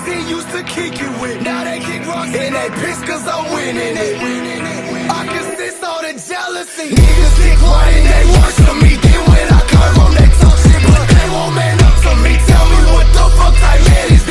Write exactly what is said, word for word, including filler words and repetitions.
Z used to kick it with. Now they kick rocks and they piss cause I'm winning it. I can sense all the jealousy. Niggas get quiet and they watch for me. Then when I curve them they talk shit, but they won't man up to me. Tell me what the fuck type man is